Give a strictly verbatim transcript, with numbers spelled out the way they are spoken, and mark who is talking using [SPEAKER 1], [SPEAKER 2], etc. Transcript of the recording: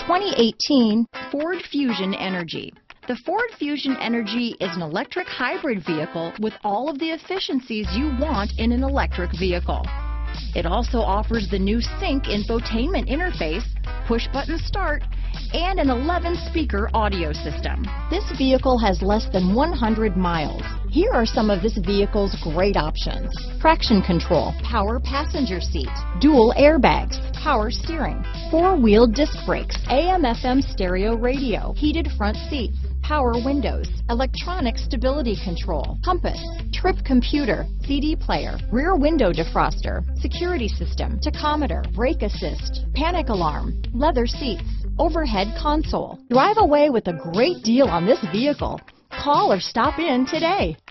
[SPEAKER 1] twenty eighteen Ford Fusion Energy. The Ford Fusion Energy is an electric hybrid vehicle with all of the efficiencies you want in an electric vehicle. It also offers the new Sync infotainment interface, push-button start, and an eleven speaker audio system. This vehicle has less than one hundred miles. Here are some of this vehicle's great options: traction control, power passenger seat, dual airbags, power steering, four-wheel disc brakes, A M F M stereo radio, heated front seats, power windows, electronic stability control, compass, trip computer, C D player, rear window defroster, security system, tachometer, brake assist, panic alarm, leather seats, overhead console. Drive away with a great deal on this vehicle. Call or stop in today.